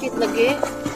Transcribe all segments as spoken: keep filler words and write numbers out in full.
Sakit lagi.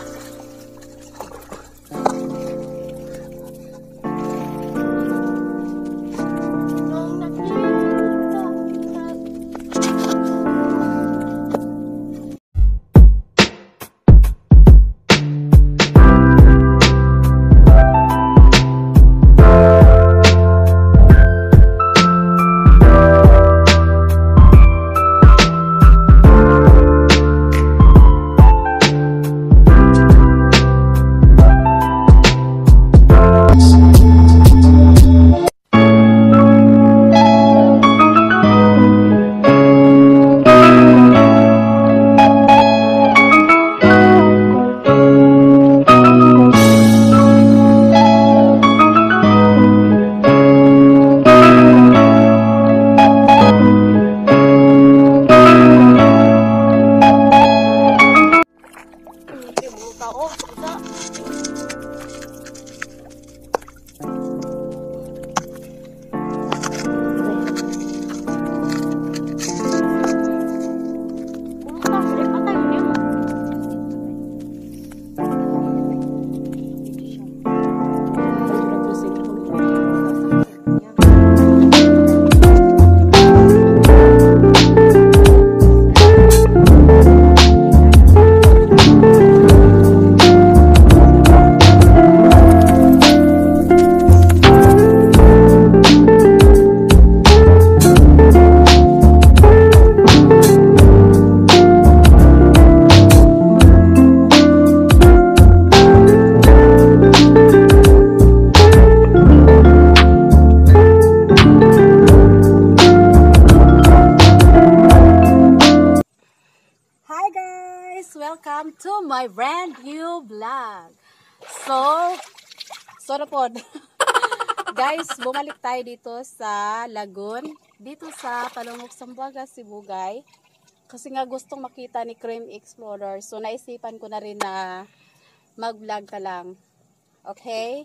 Welcome to my brand new vlog. So, sorry po. Guys, bumalik tayo dito sa Lagoon, dito sa Talungog, Zamboanga, Sibugay. Kasi nga gustong makita ni Cream Explorer. So, naisipan ko na rin na mag-vlog ka lang. Okay?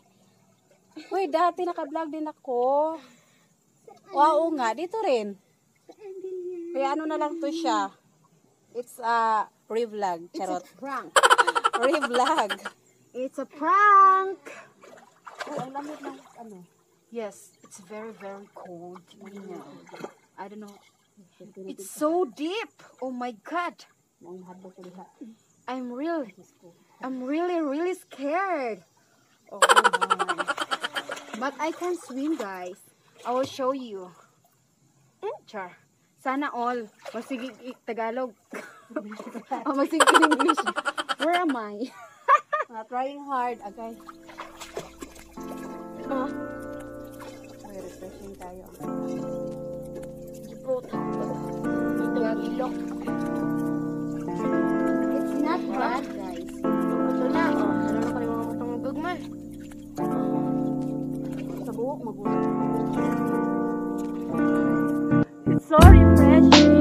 Uy, dati naka-vlog din ako. Wow nga, dito rin. Kaya ano na lang to siya. It's a re-vlog. Charot. It's a prank. Re-vlog. It's a prank. Oh, ang lamig ng ano. Yes, it's very, very cold. I don't know. It's so deep. Oh my God. I'm really, I'm really, really scared. Oh my. But I can swim, guys. I will show you. Char. Sana all. Masigig Tagalog. Oh, masigig English. Where am I? Uh, trying hard. Okay. Oh. May refreshing tayo. It's not bad, guys. Ito na. Oh, meron na kayo mga katong gugma. Sa buhok, magulat. It's so refreshing.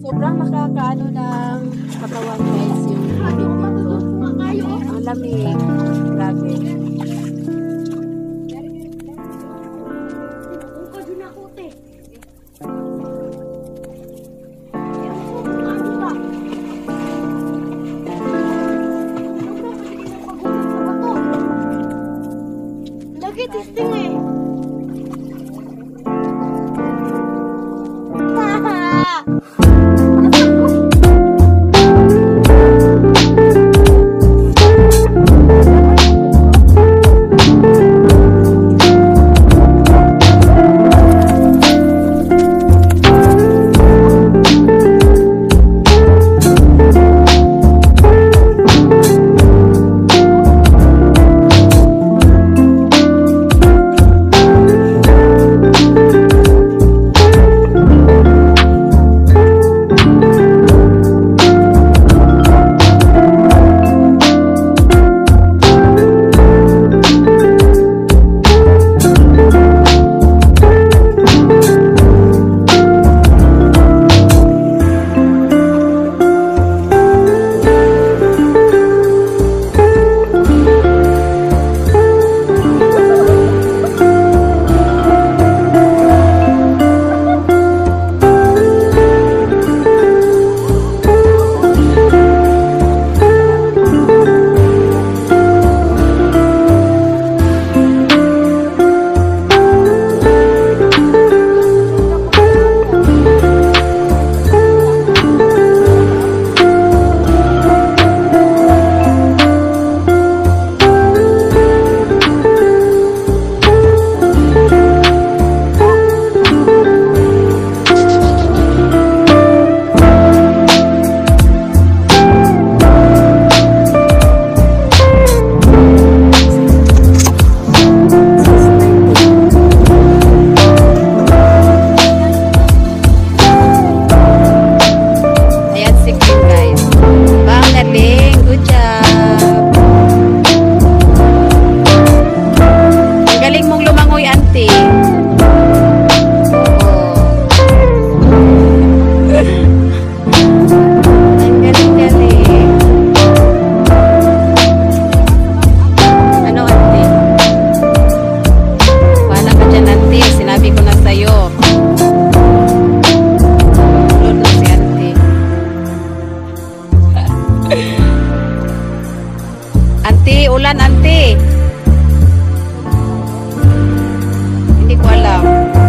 Sobrang nakakaano ng katawan guys yung lamig dito. Ang lamig. Grabe. Look at this thing eh. Auntie, ulan auntie. Hindi ko alam.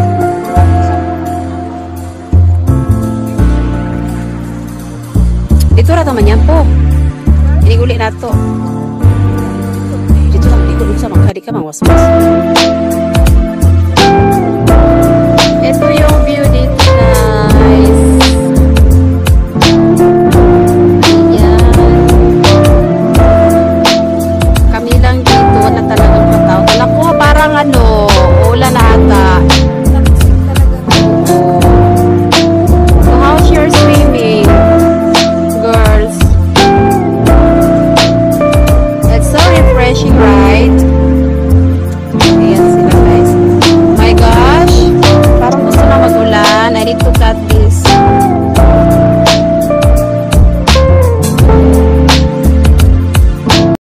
Dito ra naman yan po. Ini uli na to. Dito lang, dito sa mga kadi ka mga waswas. Ito yung view dito guys. Ano, ulan na ata. So how's your swimming, girls? It's so refreshing, right? Ayan sila guys. My gosh, parang gusto na mag-ulan. I need to cut this.